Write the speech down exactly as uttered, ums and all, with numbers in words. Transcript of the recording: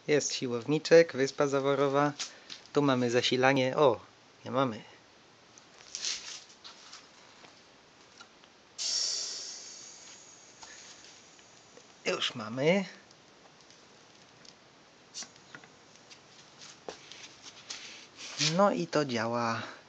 Jest siłowniczek, wyspa zaworowa. Tu mamy zasilanie. O, nie mamy. Już mamy. No i to działa.